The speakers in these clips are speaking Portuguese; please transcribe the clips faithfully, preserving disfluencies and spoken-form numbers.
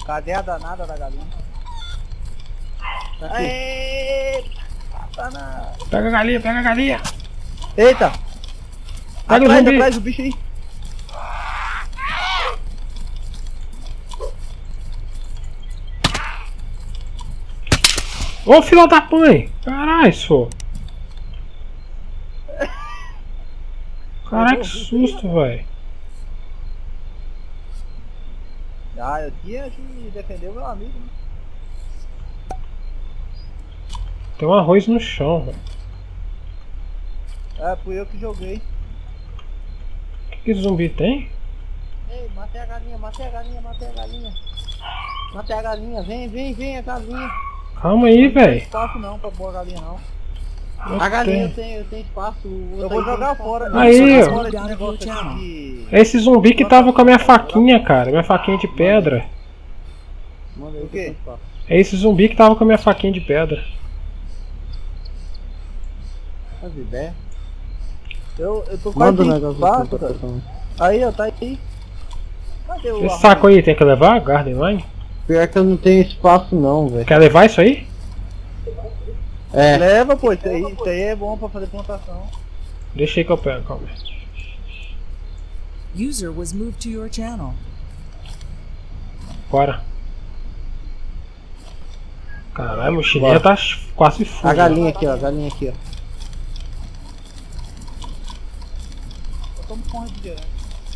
Cadê a danada da galinha? Eita, satanás. Pega a galinha, pega a galinha. Eita. Pega o Atrás, zumbi. atrás do bicho aí. Ô filho da mãe! Caralho, só. Caralho, que susto, velho. Ah, eu tinha que defender o meu amigo, né? Tem um arroz no chão, velho. É, fui eu que joguei. O que, que zumbi tem? Ei, matei a galinha, matei a galinha, matei a galinha. Matei a galinha, vem, vem, vem a galinha. Calma aí, Não tem velho. espaço não pra pôr a galinha não. Eu A galinha eu tenho. tenho, eu tenho espaço. Eu vou jogar fora. Aí, eu ó. vou jogar fora esse negócio aqui de... É esse zumbi que tava com a minha faquinha, cara. Minha faquinha de pedra. Manda aí o quê? É esse zumbi que tava com a minha faquinha de pedra. As ideias. Eu, eu tô Manda o quase sem negócio espaço, da cara. proteção. Aí, ó, tá aí. Cadê o Esse arroz? saco aí tem que levar? Garden Line? Pior que eu não tenho espaço não, velho. Quer levar isso aí? É, Leva, pô, isso aí, isso aí é bom pra fazer plantação. Deixa aí que eu pego, calma. User was moved to your channel. Bora. Caralho, a mochilinha tá quase full. a galinha aqui, ó, a galinha aqui, ó. Eu tomo com refrigerante.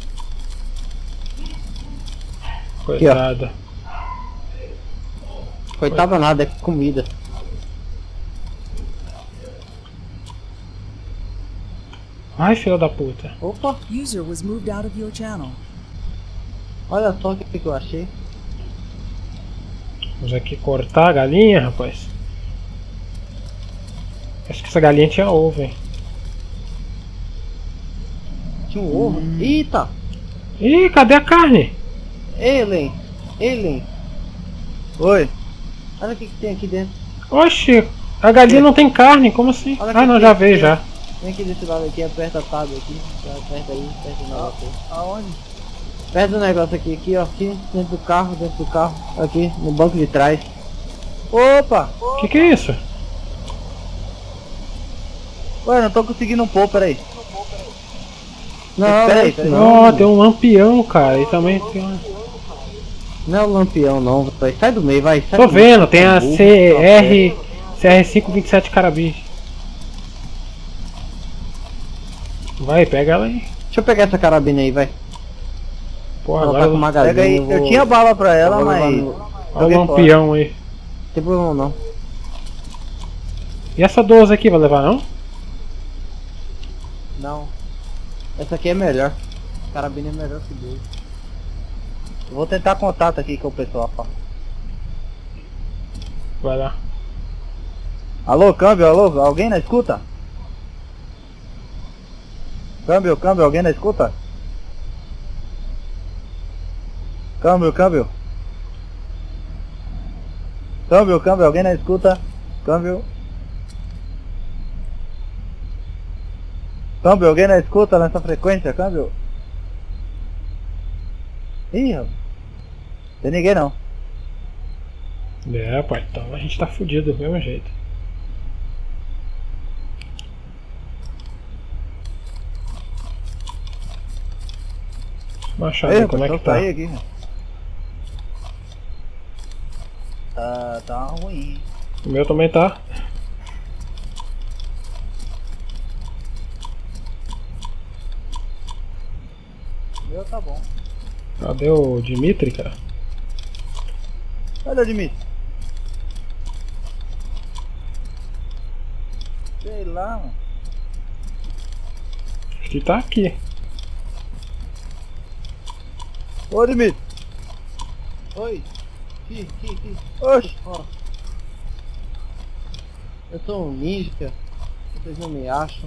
Coitada. Coitada nada, é comida. Ai, filha da puta. Opa, User was moved out of your channel. olha só o que, que eu achei. Vamos aqui cortar a galinha, rapaz. Acho que essa galinha tinha ovo, hein. Tinha um ovo. Eita! Ih, cadê a carne? Elen! Elen! Oi. Olha o que, que tem aqui dentro. Oxi, a galinha não tem carne, como assim? Olha Ah, aqui, não, já aqui, veio aqui. já. Vem aqui desse lado aqui, aperta a tab aqui. Aperta aí, aperta o negócio aí. Aonde? Aperta o negócio aqui, aqui, ó. Aqui, dentro do carro, dentro do carro. Aqui, no banco de trás. Opa! Que que é isso? Ué, não tô conseguindo pôr, peraí. Não, Peraí, não é isso peraí. não. Ó, tem um lampião, cara. E também tem uma... Não é o lampião não, vai. Sai do meio, vai. Sai Tô do meio. vendo, tem a Burro, C R C R cinco vinte e sete Carabis. Vai, pega ela aí. Deixa eu pegar essa carabina aí, vai. Porra, Ela agora tá com uma galinha. Pega aí, vou- eu tinha bala pra ela, eu vou levar mas... no- olha o joguei fora. lampião aí. Não tem problema não. E essa doze aqui, vai levar não? Não. Essa aqui é melhor. Carabina é melhor que dois. Eu vou tentar contato aqui com o pessoal. Ó. Vai lá. Alô, câmbio, alô, alguém na escuta? Câmbio, câmbio, alguém na escuta? Câmbio, câmbio. Câmbio, câmbio, alguém na escuta? Câmbio. Câmbio, alguém na escuta nessa frequência, câmbio? Ih, rapaz. Tem ninguém não. É, pai, então a gente tá fudido do mesmo jeito. Machado, Ei, como é que rapaz, tá? saí aqui. Tá, tá ruim. O meu também tá. O meu tá bom. Cadê o Dimitri, cara? Cadê o Dimitri? Sei lá, mano. Acho que tá aqui. Ô, Dimitri. Oi. Aqui, aqui, aqui. Oxe. Ó. Eu sou um ninja. Vocês não me acham.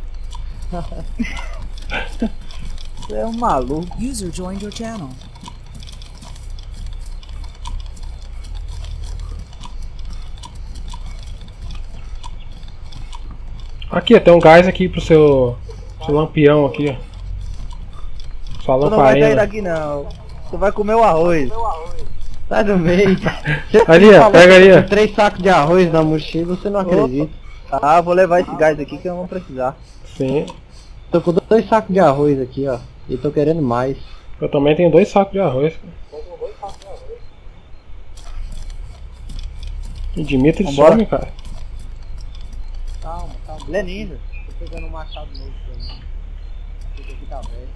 Você é um maluco. User joined your channel. Aqui, tem um gás aqui pro seu, seu lampião aqui, ó. Sua Tu não vai sair lamparina. daqui não. Tu vai comer o arroz. Sai do meio. Ali, ó, pega aí, ó. Três sacos de arroz na mochila, você não acredita. Ah, vou levar esse gás aqui que eu não vou precisar. Sim. Tô com dois sacos de arroz aqui, ó. E tô querendo mais. Eu também tenho dois sacos de arroz. E Dimitri Vambora. some, cara. Calma, calma. Ele é ninja. Tô pegando um machado novo pra mim. Esse aqui tá velho.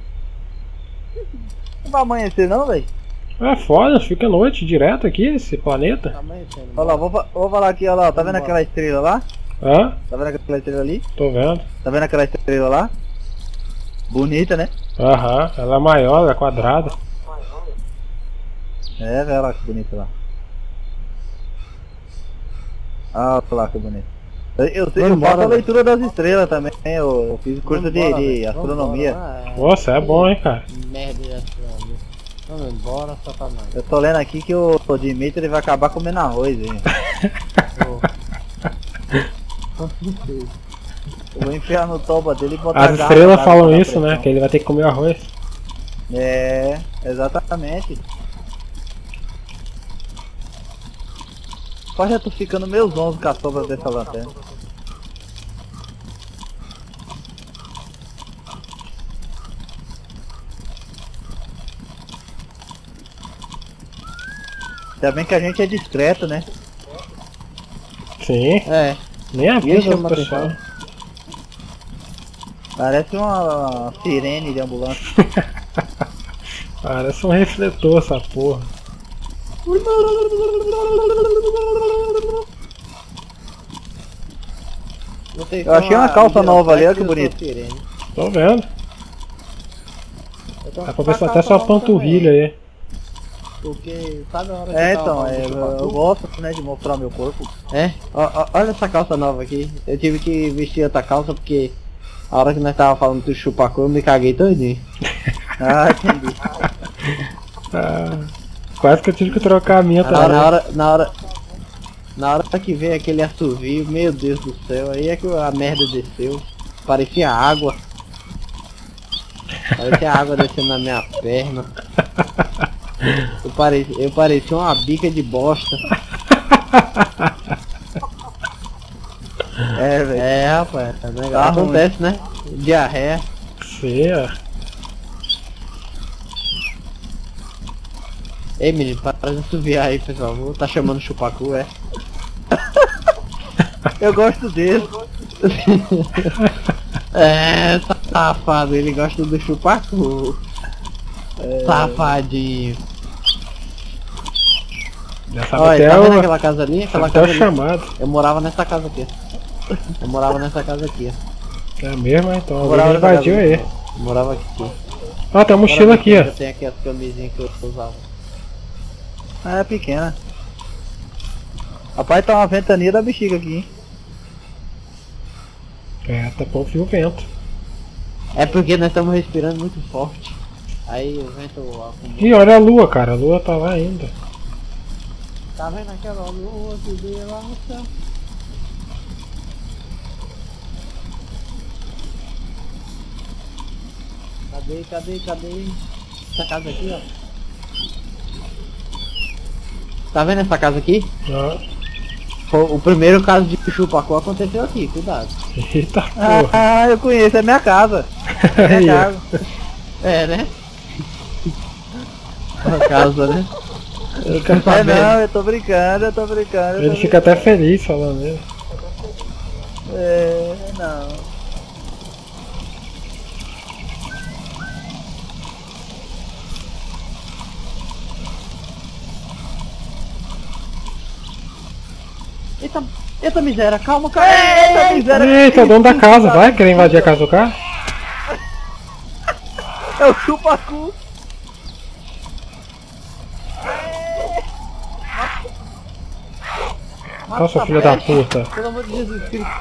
Não vai amanhecer não, velho? É foda, fica noite direto aqui, esse planeta. Tá amanhecendo. Olha lá, vou, fa- vou falar aqui, olha lá. Tá vendo aquela estrela lá? Hã? Tá vendo aquela estrela ali? Tô vendo. Tá vendo aquela estrela lá? Bonita, né? Aham, ela é maior, ela é quadrada. É, velho, olha lá que bonita lá. Ah, olha lá que bonito. Eu, eu, sei, eu Vamos faço embora, a leitura das estrelas também, eu, eu fiz curso de, de astronomia. Nossa, é bom, hein, cara. Merda de astronomia. Vamos embora, Satanás. Eu tô lendo aqui que o, o Dimitri vai acabar comendo arroz, hein? Eu vou enfiar no toba dele e botar As garra estrelas d'água falam na isso, né? pressão. Que ele vai ter que comer arroz. É, exatamente. Quase já tô ficando meus onze com a sombra dessa lanterna. Ainda bem que a gente é discreto, né? Sim, É, nem a Ninguém vida do chama pessoal. atenção. Parece uma sirene de ambulância. Parece um refletor essa porra. vocês Eu achei são uma a calça nova ali, olha Biblioteca que e eu sou bonito. sirene. Tô vendo. Eu tô Dá com pra ver uma até calça sua nova panturrilha aí. também, Porque sabe a hora que É, eu tava então, falando é, do eu, chupacu? eu gosto, né, de mostrar meu corpo. É, ó, ó, olha essa calça nova aqui. Eu tive que vestir outra calça porque a hora que nós tava falando do chupacu eu me caguei todinho. Ah, entendi. Ah, quase que eu tive que trocar a minha Na hora, também. na hora, na hora, na hora que veio aquele assovio, meu Deus do céu, aí é que a merda desceu. Parecia água. Parecia água descendo na minha perna. Eu parecia, eu parecia uma bica de bosta. É, velho. É, rapaz, é negócio. Tá ruim. Acontece, né? Diarreia. Sim, ó. Ei, menino, para de assoviar aí, por favor. Tá chamando chupacu, é? Eu gosto dele. É, safado, ele gosta do chupacu. É, Safadinho. Já sabe Olha, até, tá vendo o, aquela casa ali? sabe Aquela até casa o ali. chamado. Eu morava nessa casa aqui. Eu morava nessa casa aqui. É mesmo, então. Eu Alguém morava nessa invadiu casa aí. aqui. Eu morava aqui. Ó, tem uma mochila aqui, ó. Eu tenho aqui as camisinhas que eu usava. Ah, é pequena. Rapaz, tá uma ventania da bexiga aqui, hein? É, tá bom fio o vento. É porque nós estamos respirando muito forte. Aí o vento acumula. Ih, olha a lua, cara. A lua tá lá ainda. Tá vendo aquela lua que veio lá no céu? Cadê, cadê, cadê? Essa casa aqui, ó. Tá vendo essa casa aqui? Ó. Foi o primeiro caso de chupacu aconteceu aqui, cuidado. Eita Ah, porra. ah, eu conheço, é minha casa. É Aí, minha ó. casa. É, né? A casa, né? Eu quero É saber. não, eu tô brincando, eu tô brincando. eu Ele tô fica até feliz falando isso. brincando. É, não. Eita, eita miséria, calma, calma. Eita, miséria. Eita, o dono da casa, vai querer invadir a casa do cara? É o chupacu. Nossa, filho da puta. Pelo amor de Jesus Cristo.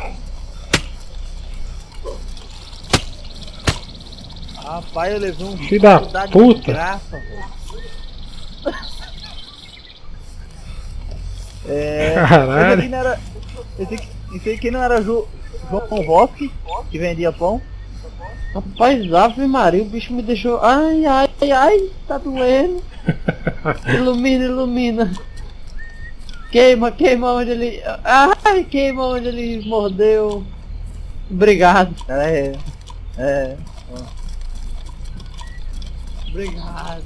Rapaz, eu levei um Filho da bicho de puta. desgraça, velho. É. Caralho. Esse aqui não era. Esse aqui, esse aqui não era Ju, João Bosque, que vendia pão. Rapaz, Ave Maria, o bicho me deixou. Ai, ai. ai, ai, tá doendo. Ilumina, ilumina. Queima, queima onde ele... Ai, queima onde ele mordeu. Obrigado. É, é. Obrigado.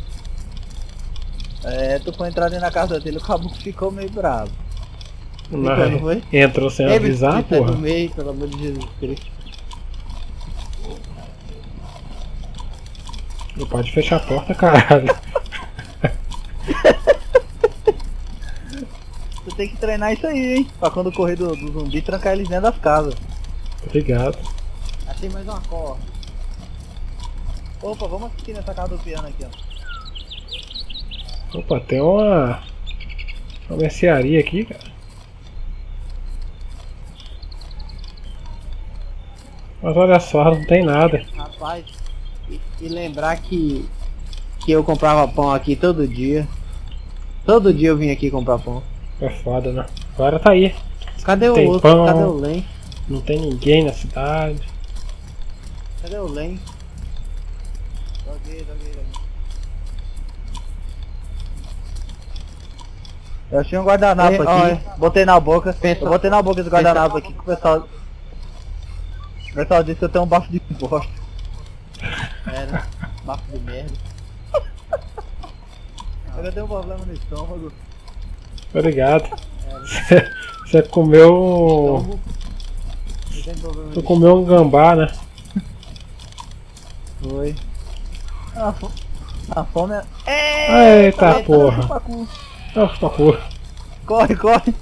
É, tu foi entrar dentro da casa dele, o caboclo ficou meio bravo. Não foi? Entrou sem Ei, avisar, bicho, sai do porra. meio, pelo amor de Jesus Cristo. Não pode fechar a porta, caralho. Tu tem que treinar isso aí, hein? Pra quando correr do, do zumbi, trancar eles dentro das casas. Obrigado. Achei mais uma corda. Opa, vamos assistir nessa casa do piano aqui, ó. Opa, tem uma... uma mercearia aqui, cara. Mas olha só, não tem nada. Rapaz, e, e lembrar que... Que eu comprava pão aqui todo dia. Todo dia eu vim aqui comprar pão. É foda, né? Agora tá aí. Cadê o Tem outro? pão. Cadê o Len? Não tem ninguém na cidade. Cadê o Len? Joguei, joguei, joguei. Eu achei um guardanapo É, aqui, olha. botei na boca. Pensa- Eu botei na boca esse guardanapo aqui que o pessoal... O pessoal disse que eu tenho um bafo de bosta. Era. Bafo de merda. Eu tenho um problema no estômago. Obrigado. Você, você comeu. Não tem problema. Você comeu um gambá, né? Foi. A, fo... a fome é... Eita Eita, porra. chupacu. Opa, porra. Corre, corre.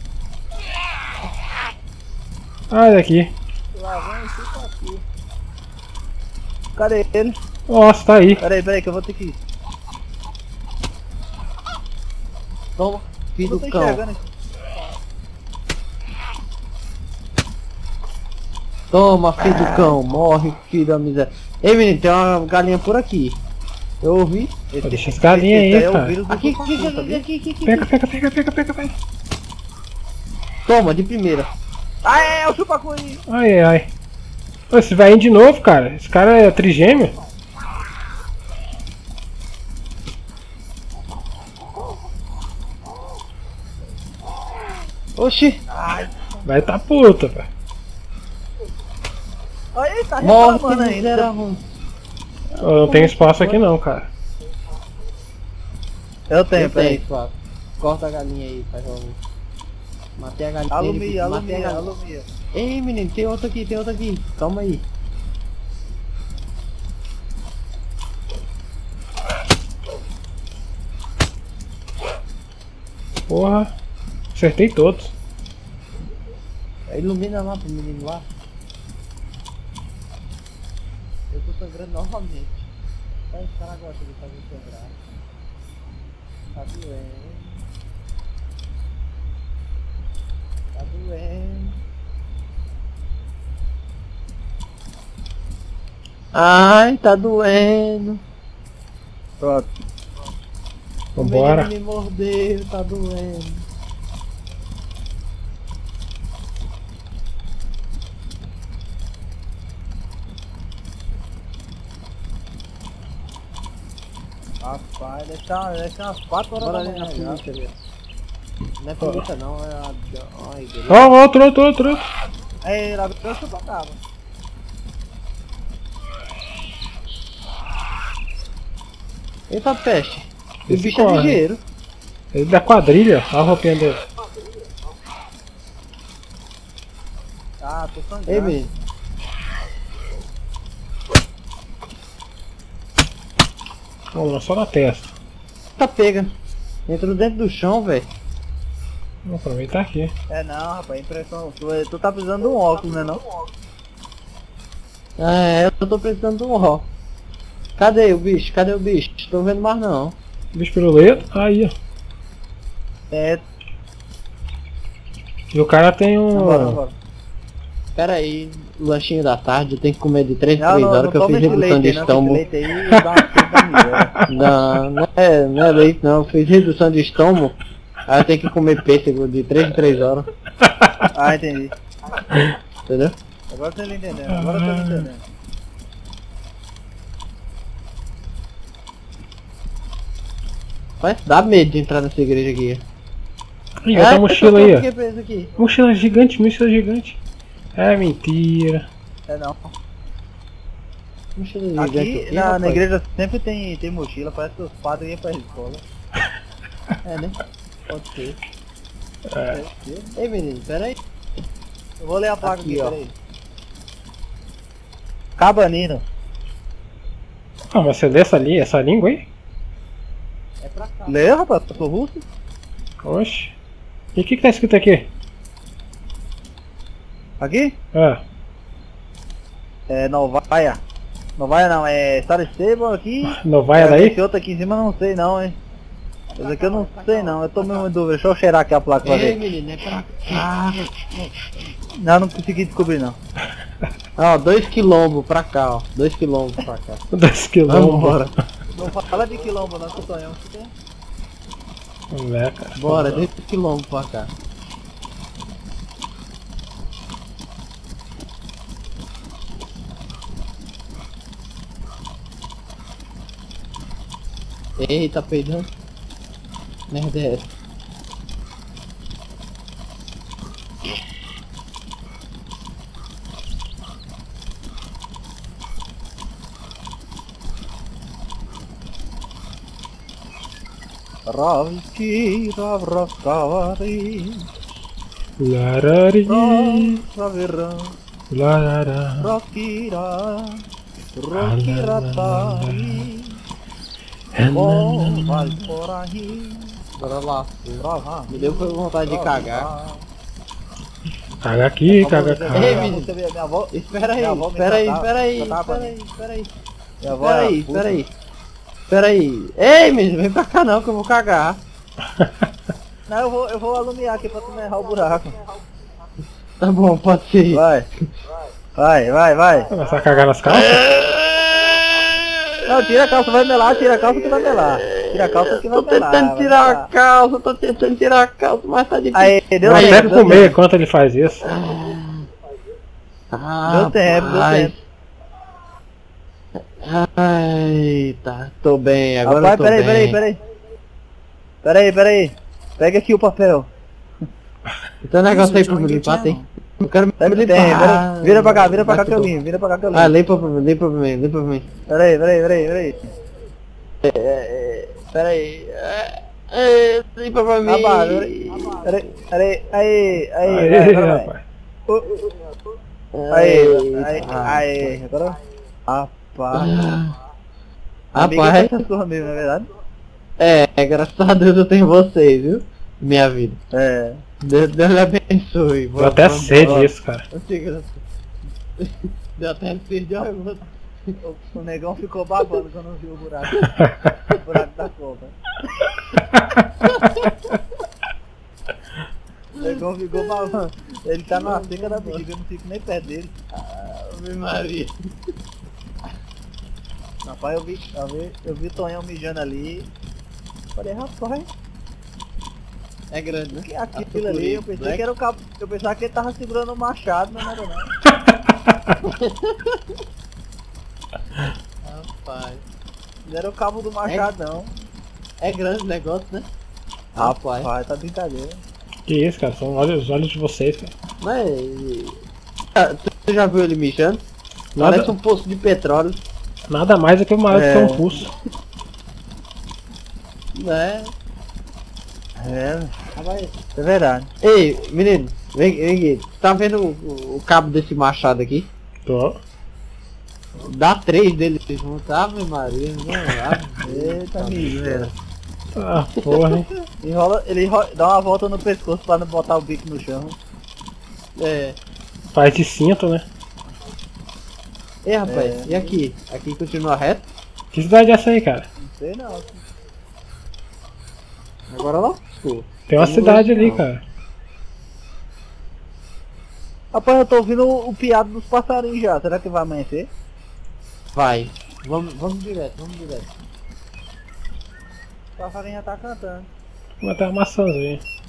Olha aqui. Lá vem esse chupacu. Cadê ele? Nossa, tá aí. Peraí, peraí que eu vou ter que ir. Toma, filho Eu do tô cão. enxergando aqui. Toma, filho do cão. Morre, filho da miséria. Ei, menino, tem uma galinha por aqui. Eu ouvi. Pô, deixa as galinhas aí, esse é o cara. vírus do Aqui, chupacu, aqui, aqui, sabia? aqui, aqui, aqui. Pega, pega, pega, pega, pega, pega, pega. Toma, de primeira. Ah, é, é o chupacu aí. Ai, ai. Ô, esse vai de novo, cara. Esse cara é trigêmeo. Oxi. Vai tá puta, velho. Olha aí, tá Morre, reclamando miséria ainda. ruim. Eu não tenho espaço aqui não, cara. Eu tenho, Eu tenho, peraí. Flávio. Corta a galinha aí, faz favor. Matei a galinha. Alumia, matei a alumia, galinha. alumia. Ei, menino, tem outro aqui, tem outro aqui. Toma aí. Porra. Acertei todos. Ilumina lá pro menino lá. Eu tô sangrando novamente. Só esse cara gosta de fazer sangrar. Tá doendo. Tá doendo. Ai, tá doendo. Pronto. Vambora. O menino me mordeu, tá doendo. Rapaz, deve estar deve estar umas quatro horas Bora da ali na manhã já. polícia, velho. Não é polícia não, é a... Ai, beleza. Ó, outro, outro, outro, outro. Aí, lá eu chupacaba. Eita peste. O Esse bicho é corre. ligeiro. Ele da quadrilha. Olha a roupinha dele. Ah, tô sangrando. Ei, menino. Vamos só na testa. Tá pega. Entrou dentro do chão, velho. Vou aproveitar aqui. É não, rapaz, impressão. Tu, tu tá precisando de um óculos, né não? É, eu tô precisando de um ó. Cadê o bicho? Cadê o bicho? Tô vendo mais não. Bicho piruleto. Aí, ó. É, E o cara tem um... bora, bora. Pera aí, lanchinho da tarde, eu tenho que comer de três em Não, três não, horas não que eu toma fiz esse redução de leite aí, não, que esse estômago. leite aí dá uma sede da miséria. Não, não é, não é leite não, eu fiz redução de estômago. Aí eu tenho que comer pêssego de três em três horas, Ah, entendi. entendeu? Agora eu tô entendendo, agora eu tô entendendo. Rapaz, dá medo de entrar nessa igreja aqui. Ih, olha a mochila aí, ó. Fiquei preso aqui. Mochila gigante, mochila gigante. É mentira. É não. Mochila gigante Aqui na, na rapaz. igreja sempre tem, tem mochila, parece que os padres iam pra escola. É, né? Pode ser. É. Deve ser. Ei, menino, pera aí. Eu vou ler a placa Aqui, aqui, ó. peraí. Cabanino. Ah, mas você lê essa, li essa língua aí? É pra cá. Lê, rapaz, eu sou russo. Oxe. E o que que tá escrito aqui? Aqui? Ah, É Novaia. Novaia não, é Star Stable aqui. Novaia É, daí? Esse outro aqui em cima eu não sei não, hein. Esse aqui eu não sei não, eu tô mesmo em dúvida. Deixa eu cheirar aqui a placa pra Ei, ver. menino, é pra cá. Não, não consegui descobrir não. Ó, dois quilombos pra cá, ó. Dois quilombos pra cá. Dois quilômetros. Vambora. Não fala de quilombo não, que o Tonhão que tem. É, cara. Bora, dois quilombos pra cá. Eita, peidando. Merda é essa? Ravki, ravravari, Larari. ravirã, Larara. rokira, rokiratari, É, bom, vai por aí, Bora lá. brava. Me deu vontade de cagar. Caga aqui, caga Ei, cá. menino. Você vê, minha avó, Espera aí, minha avó me espera aí, tratava- espera aí, tratava espera aí, bem. espera aí. Minha avó Espera era aí, puta. espera aí. Espera aí. Ei, menino, vem pra cá não que eu vou cagar. Não, eu vou, eu vou alumiar aqui pra tu não errar o buraco. Tá bom, pode ser. Vai. Vai, vai, vai. Começar a cagar nas calças? Não, tira a calça, vai melar, tira a calça que vai melar. Tira a calça que vai Tô melar. tentando vai tirar a melar. calça, tô tentando tirar a calça, mas tá difícil. Aí, deu Vai tempo, até deu comer tempo. enquanto ele faz isso. Ah, Deu tempo, deu rapaz. tempo. Ai, tá, tô bem, agora Rapaz, eu tô peraí, bem. peraí, peraí. Peraí, peraí. Pega aqui o papel. Tem um negócio aí User pra me joined your limpar, tem? channel. Eu quero me Tem, limpar. peraí. Vira pra cá, vira pra cá que eu tô- limpo, vira pra cá que eu Ah, limpo. limpa pra mim, limpa pra mim, limpa pra mim. Peraí, peraí, peraí, peraí. É, é, peraí. É, é, limpa pra mim. Abaixa, peraí. Peraí, peraí, aí, aí, Aí, vai, vai, vai. rapaz. Uh, uh, uh. Aí, aí, aí, agora. Rapaz. Amiga, Rapaz, essa sua mesmo, não é verdade? é, graças a Deus eu tenho vocês, viu? Minha vida. É. Deus, Deus lhe abençoe. Deu até Vamos- sede vamos- isso, cara. Eu sei, graças- Deu até sede, olha, eu vou- O, o negão ficou babando quando viu o buraco. O buraco da cobra. O negão ficou babando. Ele tá na seca da bexiga, eu não fico nem perto dele. Ave Maria. Rapaz, eu vi, eu vi, eu vi o Tonhão mijando ali. Falei, rapaz, É grande, né? que aquilo ali, eu pensei que era o cabo. Eu pensava que ele tava segurando o machado, mas não era não. Rapaz. Não era o cabo do machado não. É grande o negócio, né? Rapaz, tá brincadeira. Que isso, cara? São olhos, os olhos de vocês, cara. Mas. Ah, tu já viu ele mijando? Nada, Parece um poço de petróleo, nada mais do que maior do É. que um pulso. né? É, Rapaz. é verdade. Ei, menino, vem, vem aqui. Tá vendo o, o- o cabo desse machado aqui? Tô. Dá três deles juntos. Ave Maria, não, ave. Eita, miséria. Ah, porra, hein? Enrola, ele enrola, dá uma volta no pescoço pra não botar o bico no chão. É. Faz de cinto, né? Ei, rapaz, É. e aqui? Aqui continua reto? Que cidade é essa aí, cara? Não sei não. Agora lá? Tem uma Tem cidade luz, ali, não. cara. Rapaz, eu tô ouvindo o, o piado dos passarinhos já. Será que vai amanhecer? Vai. Vamos, vamos direto, vamos direto. O passarinho já tá cantando. Vou matar uma maçãzinha.